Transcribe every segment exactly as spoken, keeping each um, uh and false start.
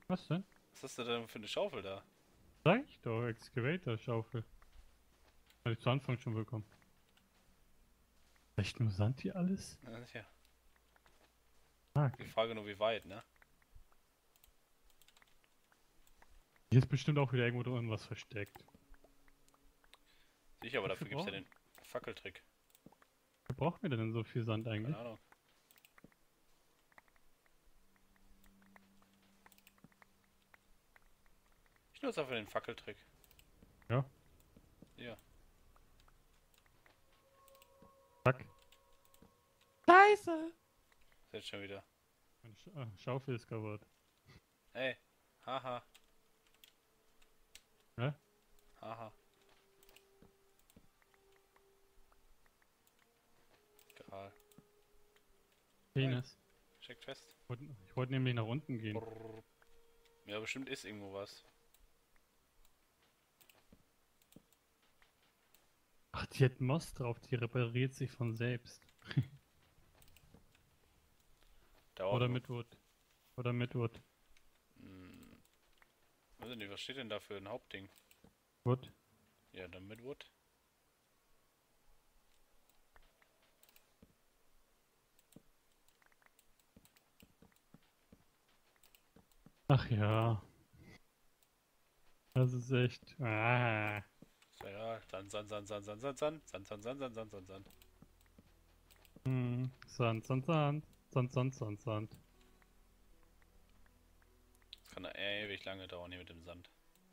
Was denn? Was hast du denn für eine Schaufel da? Sag ich doch, Excavator-Schaufel. Habe ich zu Anfang schon bekommen. Echt nur Sand hier alles? Ja, sicher. Fuck. Die Frage nur, wie weit, ne? Hier ist bestimmt auch wieder irgendwo drin was versteckt. Sicher, aber Wofür dafür gibt's ja brauchen den Fackeltrick. wofür brauchen wir denn so viel Sand Keine eigentlich? Ahnung. Ich nutze dafür den Fackeltrick. Ja, Ja. fuck. Scheiße! Ist jetzt schon wieder. Meine Sch ah, Schaufel ist kaputt. Ey. Haha. Hä? Haha. Egal. Penis. Steckt fest. Ich wollte ich wollte nämlich nach unten gehen. Brrr. Ja, bestimmt ist irgendwo was. Ach, die hat Moss drauf, die repariert sich von selbst. Dauert Oder nur. mit Wood. Oder mit Wood. Hm. Weiß ich nicht, was steht denn da für ein Hauptding? Wood. Ja, dann mit Wood. Ach ja. Das ist echt. Ah. Ist ja egal. Sand, Sand, Sand, Sand, Sand, Sand, Sand, Sand, Sand, Sand, Sand, Sand, Sand, Sand. Hm. Sand, Sand, Sand. Sand, Sand, Sand, Sand. Das kann ja ewig lange dauern hier mit dem Sand.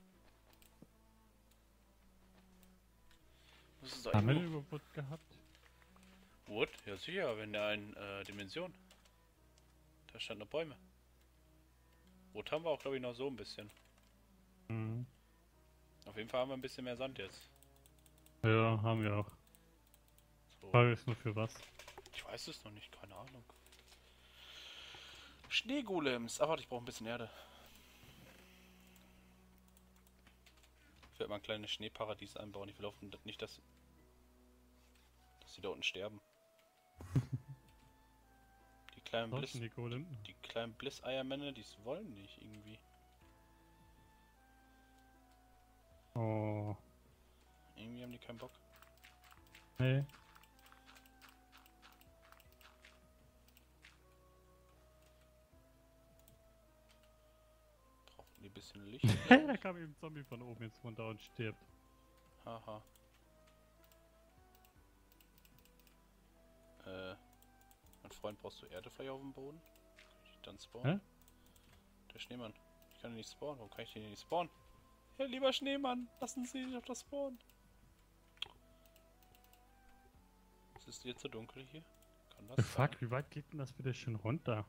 Das ist doch Haben wir irgendwo. denn über Wood gehabt? Wood? Ja sicher, wenn der eine äh, Dimension. Da standen noch Bäume. Wood haben wir auch, glaube ich, noch so ein bisschen. Hm. Auf jeden Fall haben wir ein bisschen mehr Sand jetzt. Ja, haben wir auch. So. Frage ist nur für was. Ich weiß es noch nicht, keine Ahnung. Schneegolems. Ah, warte, ich brauche ein bisschen Erde. Ich werde mal ein kleines Schneeparadies einbauen. Ich will auch nicht, dass, dass sie da unten sterben. Die kleinen Bliss, Draußen die Golem. die kleinen Bliss-Eiermänner, die wollen nicht irgendwie. Oh. Irgendwie haben die keinen Bock. Nee. Brauchen die ein bisschen Licht. Da kam eben ein Zombie von oben jetzt runter und stirbt. Haha. Äh, mein Freund, brauchst du Erde vielleicht auf dem Boden? Kann ich dich dann spawnen? Hä? Der Schneemann. Ich kann ihn nicht spawnen. Warum kann ich den hier nicht spawnen? Ja, lieber Schneemann, lassen Sie sich auf das Spawn. Es ist jetzt so dunkel hier. Kann das The sein? fuck, wie weit geht denn das bitte schon runter?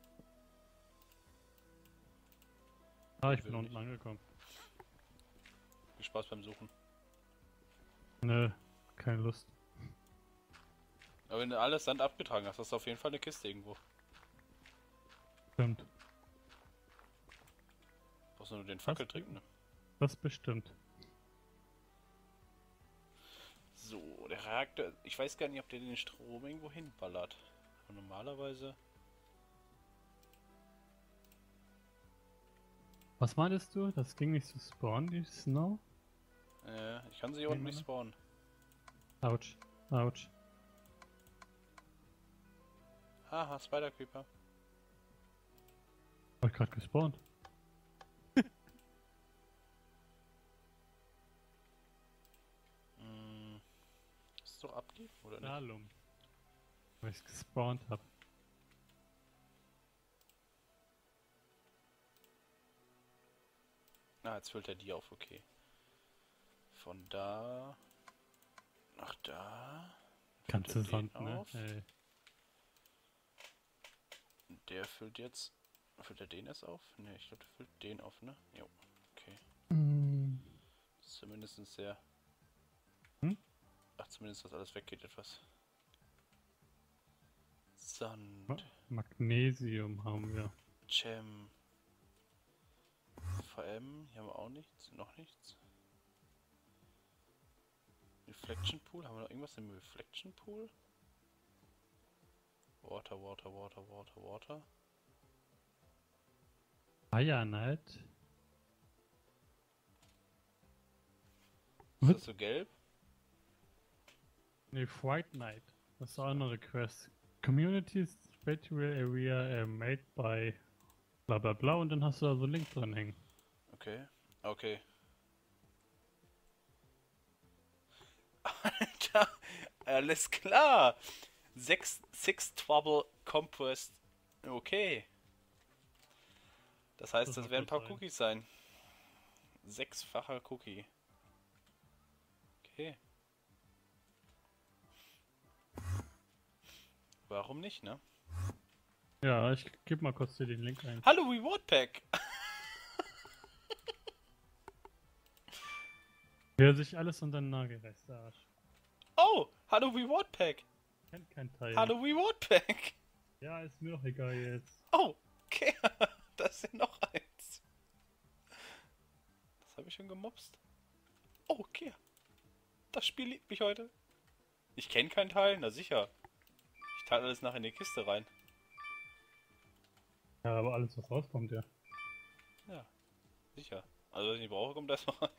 Ah, ich will bin nicht. unten angekommen. Viel Spaß beim Suchen. Nö, keine Lust. Aber wenn du alles Sand abgetragen hast, hast du auf jeden Fall eine Kiste irgendwo. Stimmt. Brauchst du nur den Fackeltrick, ne? Das bestimmt. So, der Reaktor. Ich weiß gar nicht, ob der den Strom irgendwo hinballert. Aber normalerweise. Was meintest du? Das ging nicht zu spawnen, die Snow? Äh, ich kann sie hier unten nicht Nein, spawnen. Autsch. Autsch. Haha, Spider Creeper. Hab ich gerade gespawnt? Hm. Ist doch abgeben, oder nicht? Dalum. Weil ich gespawnt hab. Ah, jetzt füllt er die auf, okay. Von da nach da. Ganze Füllt er den Sand, ne? auf. Ey. Und der füllt jetzt. Füllt er den erst auf? Ne, ich glaube, der füllt den auf, ne? Jo, okay. Mm. Das ist zumindest sehr. Hm? Ach, zumindest, dass alles weggeht etwas. Sand. Ma Magnesium haben wir. Gem. V M. Hier haben wir auch nichts. Noch nichts. Reflection Pool. Haben wir noch irgendwas im Reflection Pool? Water, Water, Water, Water, Water. Fire Night. Ist Was? das so gelb? Nee, Fright Night. Das ist auch eine andere Quest. Communities Spiritual Area uh, made by bla bla bla und dann hast du da so einen Link dran hängen. Okay. Okay. Alter, alles klar. Sechs, Six Trouble Compressed. Okay. Das heißt, Das das mal werden ein kurz paar rein. Cookies sein. Sechsfacher Cookie. Okay. Warum nicht, ne? Ja, ich gebe mal kurz dir den Link ein. Hallo Reward Pack! Wer sich alles unter den Nagel reißt, der Arsch. Oh, hallo Reward Pack! Kennt kein Teil. Hallo Reward Pack! Ja, ist mir doch egal jetzt. Oh, okay. Da ist ja noch eins. Das habe ich schon gemobst. Oh, okay. Das Spiel liebt mich heute. Ich kenne keinen Teil, na sicher. Ich teile alles nachher in die Kiste rein. Ja, aber alles, was rauskommt, ja. Ja, sicher. Also, was ich nicht brauche, kommt erstmal rein.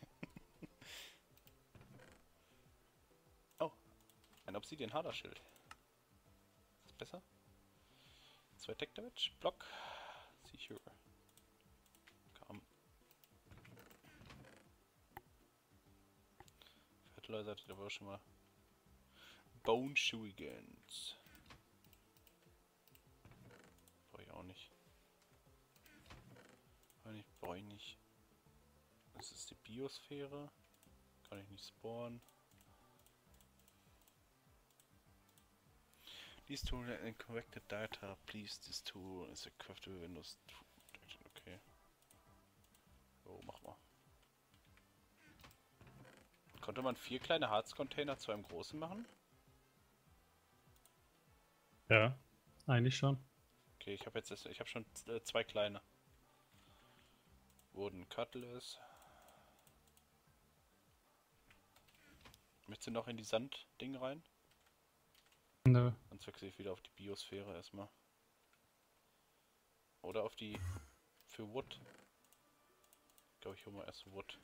Oh, ein Obsidian Haderschild. Ist das besser? Zwei Tech Damage, Block. Secure. Kam. Fertilizer hatte ich aber auch schon mal. Bone Shurikens. Brauche ich auch nicht. Ich brauche ich nicht. Das ist die Biosphäre. Kann ich nicht spawnen. These tool and corrected data, please. This tool is equipped with Windows. Okay. So, mach mal. Konnte man vier kleine Harz-Container zu einem großen machen? Ja, eigentlich schon. Okay, ich habe jetzt das, ich habe schon äh, zwei kleine. Wurden Cutlass. Möchtest du noch in die Sand-Ding rein? Nö. Sonst wechsle ich wieder auf die Biosphäre erstmal. Oder auf die für Wood. Ich glaube, ich hole mal erst Wood.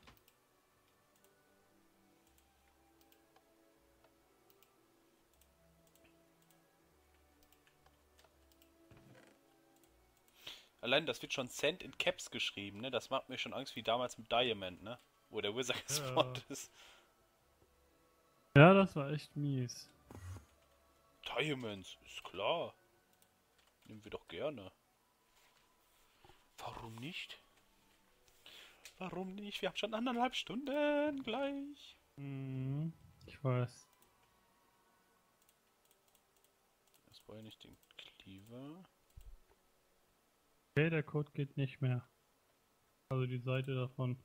Allein das wird schon Cent in Caps geschrieben, ne? Das macht mir schon Angst wie damals mit Diamond, ne? Wo der Wizard Ja. gespawnt ist. Ja, das war echt mies. Diamonds, ist klar. Nehmen wir doch gerne. Warum nicht? Warum nicht? Wir haben schon anderthalb Stunden gleich. Mhm, ich weiß. Das brauche ich nicht den Cleaver. Okay, der Code geht nicht mehr. Also die Seite davon.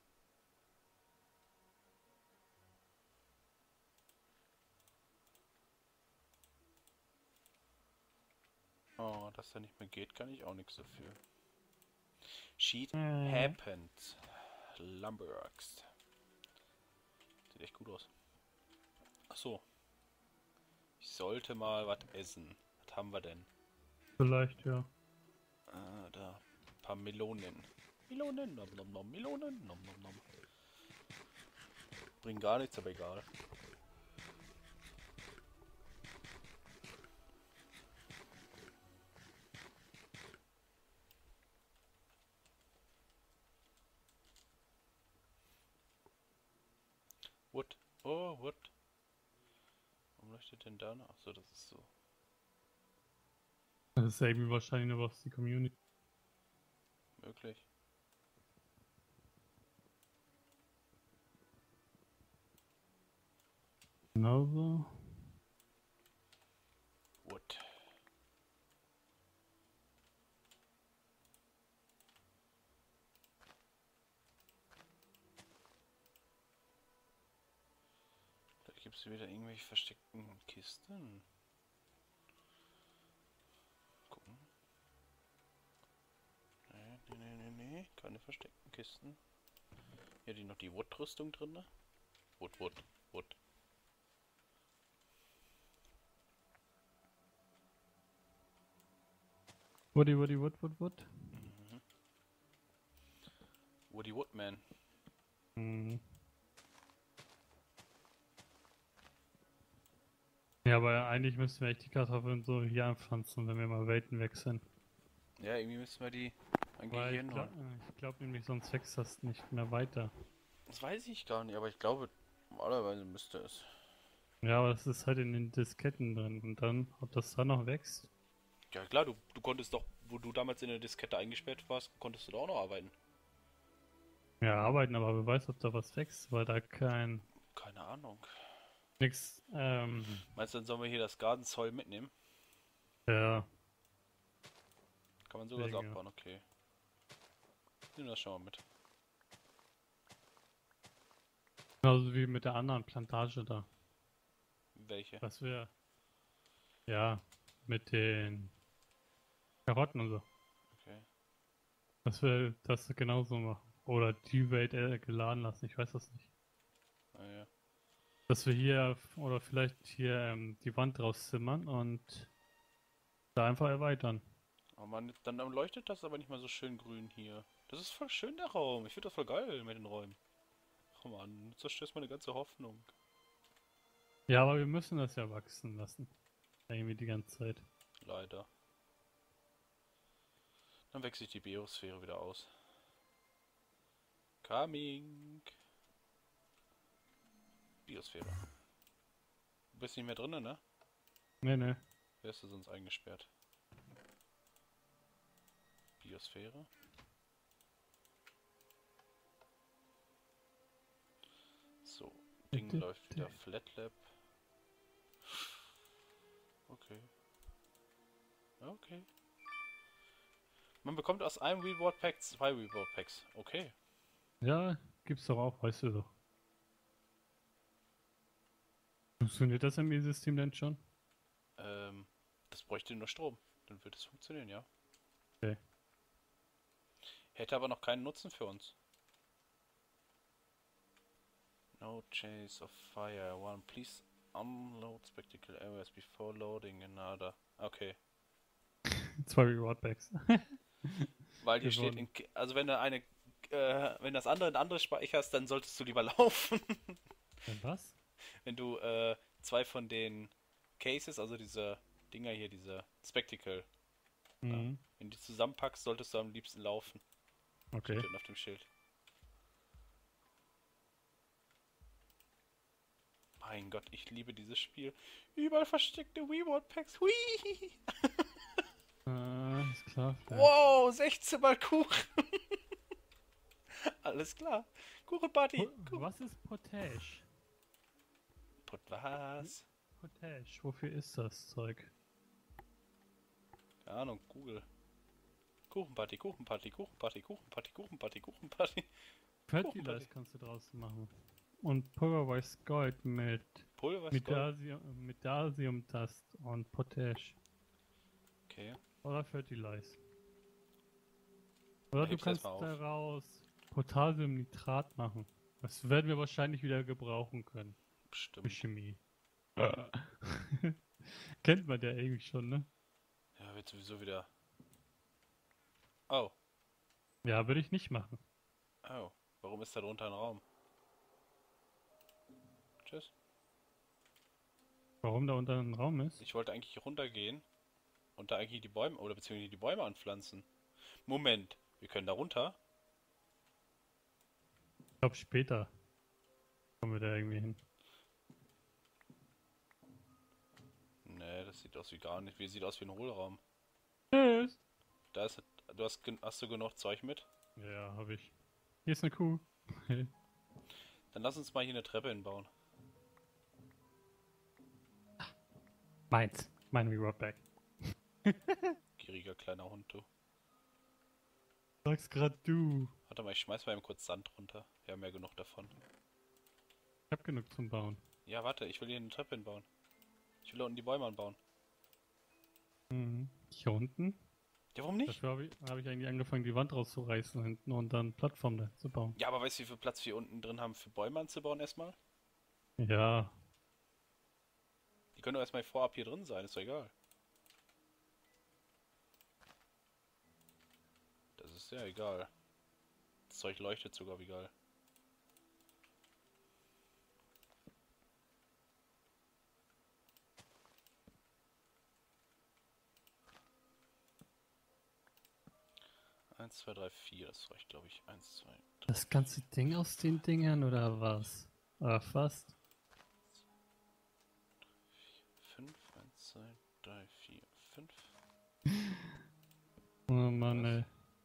Oh, dass der nicht mehr geht, kann ich auch nichts dafür. Sheet Äh. happened. Lumber-Axt. Sieht echt gut aus. Achso. Ich sollte mal was essen. Was haben wir denn? Vielleicht, ja. Ah, da. Ein paar Melonen. Melonen, nom nom nom, Melonen, nom nom nom. Bringen gar nichts, aber egal. Wood. Oh, Wood. Warum leuchtet denn da noch? Achso, das ist so. Das ist irgendwie wahrscheinlich nur was die Community. Möglich. Genauso. Wood. Da gibt es wieder irgendwelche versteckten Kisten. Gucken. Nee, nee, nee, nee, nee. Keine versteckten Kisten. Hier die noch die Wood-Rüstung drin. Ne? Wood, Wood, Wood. Woody, Woody, Wood, Wood, Wood. Mhm. Woody Woodman. Mhm. Ja, aber eigentlich müssten wir echt die Kartoffeln so hier anpflanzen, wenn wir mal Welten wechseln. Ja, irgendwie müssen wir die eigentlich Weil hier ich, glaub, hinholen. ich glaube nämlich, sonst wächst das nicht mehr weiter. Das weiß ich gar nicht, aber ich glaube, normalerweise müsste es. Ja, aber das ist halt in den Disketten drin. Und dann, ob das dann noch wächst? Ja klar, du, du konntest doch, wo du damals in der Diskette eingesperrt warst, konntest du da auch noch arbeiten. Ja, arbeiten, aber wer weiß, ob da was wächst, weil da kein, Keine Ahnung. nix, ähm, Meinst du, dann sollen wir hier das Garden Soil mitnehmen? ja, Kann man sogar so deswegen, ja. abbauen, okay. Nimm das schon mal mit. Genauso wie mit der anderen Plantage da. Welche? Was wir, ja, mit den Karotten und so. Okay. Dass wir das genauso machen. Oder die Welt äh, geladen lassen, ich weiß das nicht. Ah, ja. Dass wir hier, oder vielleicht hier ähm, die Wand rauszimmern und da einfach erweitern. Oh Mann, dann leuchtet das aber nicht mal so schön grün hier. Das ist voll schön, der Raum. Ich finde das voll geil mit den Räumen. Oh Mann, du zerstörst meine ganze Hoffnung. Ja, aber wir müssen das ja wachsen lassen. Irgendwie die ganze Zeit. Leider. Dann wechsle ich die Biosphäre wieder aus. Coming. Biosphäre. Du bist nicht mehr drinnen, ne? Nee, nee. Wärst du sonst eingesperrt? Biosphäre. So, Ding läuft wieder. Flatlab. Okay. Okay. Man bekommt aus einem Reward Pack zwei Reward Packs. Okay. Ja, gibt's doch auch, weißt du doch. Funktioniert das im E-System denn schon? Ähm, das bräuchte nur Strom. Dann wird es funktionieren, ja. Okay. Hätte aber noch keinen Nutzen für uns. No chase of fire. One, please unload spectacle areas before loading another. Okay. Zwei Reward Packs. Weil hier steht, in, also wenn du eine, äh, wenn das andere in andere speicherst, dann solltest du lieber laufen. Was? Wenn du äh, zwei von den Cases, also diese Dinger hier, diese Spectacle, ja, Mhm. wenn die zusammenpackst, solltest du am liebsten laufen. Okay. Steht hinten auf dem Schild. Mein Gott, ich liebe dieses Spiel. Überall versteckte Reward Packs. Hui! Äh, ist klar. Ja. Wow, sechzehn mal Kuchen. Alles klar. Kuchenparty. Po Kuchen. was ist Potash? Pot was? Potash, wofür ist das Zeug? Keine Ahnung, Google. Kuchenparty, Kuchenparty, Kuchenparty, Kuchenparty, Kuchenparty, Kuchenparty. Fertilize kannst du draus machen. Und Pulverized Gold mit Pulver Metasium, Metasium-Dust und Potash. Okay. Oder Fertilize. Oder du Heb's kannst erst mal auf. daraus Potassiumnitrat machen. Das werden wir wahrscheinlich wieder gebrauchen können. Für Bestimmt. Chemie. Kennt man ja irgendwie schon, ne? Ja, wird sowieso wieder. Oh. Ja, würde ich nicht machen. Oh. Warum ist da drunter ein Raum? Tschüss. Warum da unter ein Raum ist? Ich wollte eigentlich runtergehen und da eigentlich die Bäume, oder beziehungsweise die Bäume anpflanzen. Moment. Wir können da runter. Ich glaube später kommen wir da irgendwie hin. Nee, das sieht aus wie gar nicht. Wie sieht aus wie ein Hohlraum. Tschüss. Da ist. Du hast, gen- hast du genug Zeug mit? Ja, habe ich. Hier ist eine Kuh. Dann lass uns mal hier eine Treppe hinbauen. Meins. Mein Reward Back. Gieriger kleiner Hund, du. Sag's grad du. Warte mal, ich schmeiß mal eben kurz Sand runter. Wir haben ja genug davon. Ich hab genug zum Bauen. Ja, warte, ich will hier eine Treppe hinbauen. Ich will da unten die Bäume anbauen. Mhm. Hier unten? Ja, warum nicht? Dafür habe ich, hab ich eigentlich angefangen, die Wand rauszureißen hinten und dann Plattform da zu bauen. Ja, aber weißt du, wie viel Platz wir unten drin haben für Bäume anzubauen erstmal? Ja. Die können doch erstmal vorab hier drin sein, ist doch egal. Das ist ja egal. Das Zeug leuchtet sogar, wie geil. Eins, zwei, drei, vier, das reicht, glaube ich. Eins, zwei, drei, Das ganze Ding aus den Dingern oder was? Oder fast? fünf, eins, zwei, drei, vier, fünf. Oh Mann, Was? ey.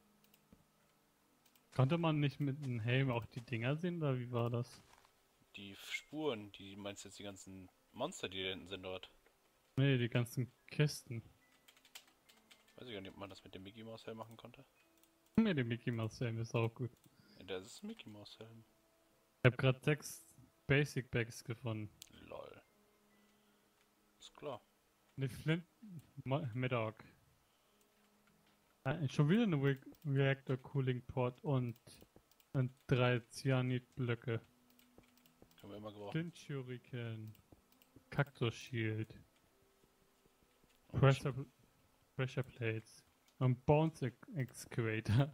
Konnte man nicht mit einem Helm auch die Dinger sehen, oder wie war das? Die Spuren, die meinst du jetzt die ganzen Monster, die da hinten sind dort? Nee, die ganzen Kisten. Weiß ich gar nicht, ob man das mit dem Mickey Mouse Helm machen konnte. Nee, der Mickey Mouse Helm ist auch gut. Ja, das ist ein Mickey Mouse Helm. Ich habe gerade sechs Basic Bags gefunden. Lol. Ist klar. Eine Flint Medoc. Äh, schon wieder eine Re Reactor Cooling Port und, und drei Cyanidblöcke. Können wir immer gebrauchen. Flint Shuriken. Cactus Shield. Und Pressure, Pressure Plates. Und Bones Ex Excavator.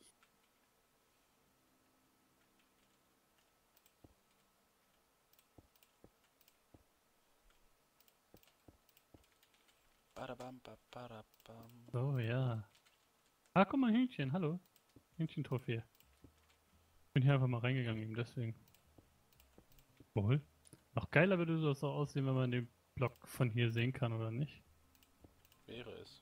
Badabam, ba, badabam. So, ja. Ah, guck mal, Hühnchen, hallo. Hühnchen-Trophäe. Bin hier einfach mal reingegangen, eben deswegen. Wohl. Noch geiler würde das auch aussehen, wenn man den Block von hier sehen kann, oder nicht? Wäre es.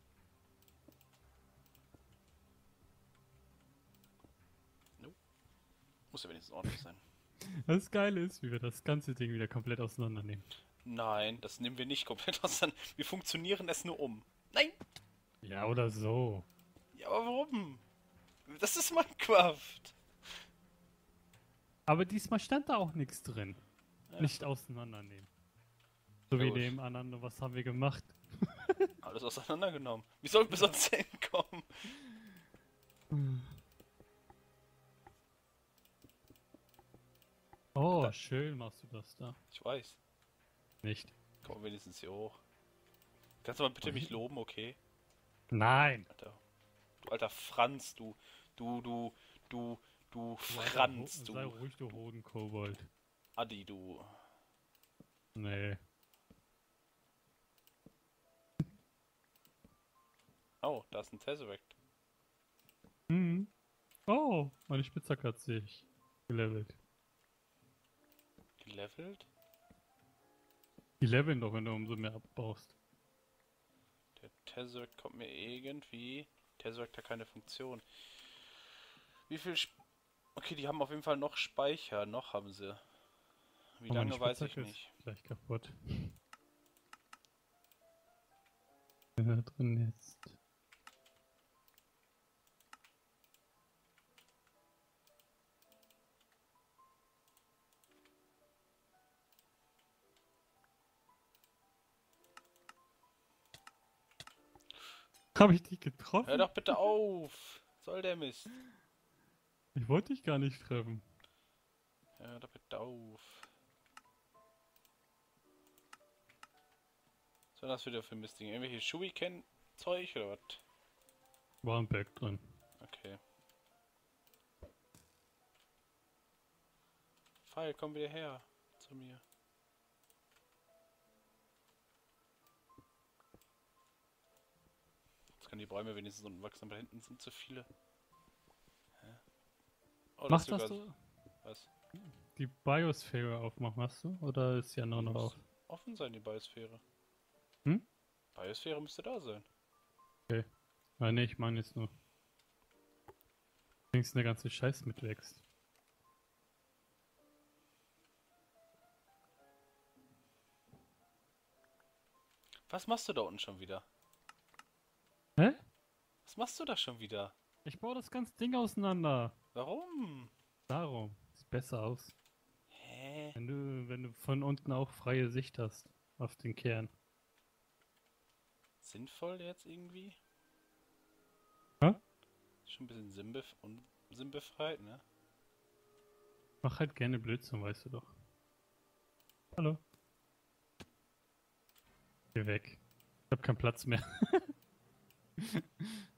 Nope. Muss ja wenigstens ordentlich sein. Das Geile ist, wie wir das ganze Ding wieder komplett auseinandernehmen. Nein, das nehmen wir nicht komplett auseinander. Wir funktionieren es nur um. Nein! Ja, oder so. Ja, aber warum? Das ist Minecraft. Aber diesmal stand da auch nichts drin. Ja. Nicht auseinandernehmen. So Ja, wie gut. dem anderen, was haben wir gemacht? Alles auseinandergenommen. Wie sollten wir sonst hinkommen? Oh, Da- schön machst du das da. Ich weiß. Nicht. Komm wenigstens hier hoch. Kannst du mal bitte mich loben, okay? Nein! Alter. Du alter Franz, du. Du, du, du, du Sei Franz, ru- du. Sei ruhig, du Hodenkobold. Adi, du. Nee. Oh, da ist ein Tesseract. Mhm. Oh, meine Spitzhacke hat sich gelevelt. Gelevelt? Die leveln doch, wenn du umso mehr abbaust. Der Tesseract kommt mir irgendwie... Tesseract hat keine Funktion. Wie viel... Sp okay, die haben auf jeden Fall noch Speicher. Noch haben sie. Wie Oh, meine lange weiß ich Spitzhacke nicht. ist gleich kaputt. Bin da drin jetzt. Habe ich dich getroffen? Hör doch bitte auf! Soll der Mist? Ich wollte dich gar nicht treffen. Hör doch bitte auf. Was war das wieder für Mistding? Irgendwelche Shuriken-Zeug oder was? War ein Berg drin. Okay. Pfeil, komm wieder her. Zu mir. Jetzt können die Bäume wenigstens unten wachsen, aber hinten sind zu viele. Hä? Oh, Mach ist das sogar- so. Was? Die Biosphäre aufmachen, hast du? Oder ist ja noch noch auf? Muss offen sein, die Biosphäre. Hm? Biosphäre müsste da sein. Ah, ne, ich meine jetzt nur. Denkst der ganze Scheiß mitwächst. Was machst du da unten schon wieder? Hä? Was machst du da schon wieder? Ich baue das ganze Ding auseinander. Warum? Darum. Sieht besser aus. Hä? Wenn du, wenn du von unten auch freie Sicht hast auf den Kern. Sinnvoll jetzt irgendwie? Hä? Schon ein bisschen sinnbef un sinnbefreit, ne? Mach halt gerne Blödsinn, weißt du doch. Hallo. Geh weg. Ich hab keinen Platz mehr.